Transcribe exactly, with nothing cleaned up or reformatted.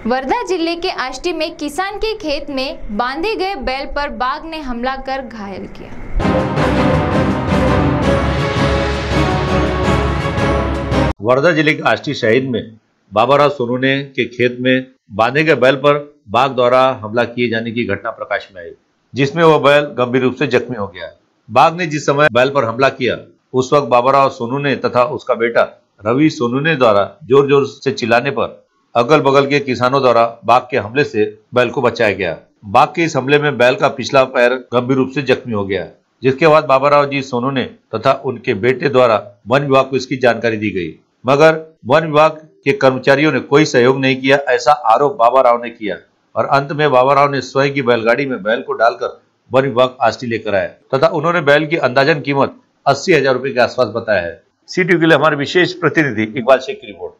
वर्धा जिले के आष्टी में किसान के खेत में बांधे गए बैल पर बाघ ने हमला कर घायल किया। वर्धा जिले के आष्टी शहीद में बाबाराव सोनूने के खेत में बांधे गए बैल पर बाघ द्वारा हमला किए जाने की घटना प्रकाश में आई, जिसमें वह बैल गंभीर रूप से जख्मी हो गया। बाघ ने जिस समय बैल पर हमला किया उस वक्त बाबाराव सोनूने तथा उसका बेटा रवि सोनूने द्वारा जोर जोर से चिल्लाने पर अगल बगल के किसानों द्वारा बाघ के हमले से बैल को बचाया गया। बाघ के इस हमले में बैल का पिछला पैर गंभीर रूप से जख्मी हो गया, जिसके बाद बाबाराव जी सोनूने तथा उनके बेटे द्वारा वन विभाग को इसकी जानकारी दी गई, मगर वन विभाग के कर्मचारियों ने कोई सहयोग नहीं किया, ऐसा आरोप बाबाराव ने किया और अंत में बाबाराव ने स्वयं की बैलगाड़ी में बैल को डालकर वन विभाग आष्टी लेकर आए तथा उन्होंने बैल की अंदाजन कीमत अस्सी हजार रुपए के आसपास बताया है। सी टीवी के लिए हमारे विशेष प्रतिनिधि इकबाल शेख की रिपोर्ट।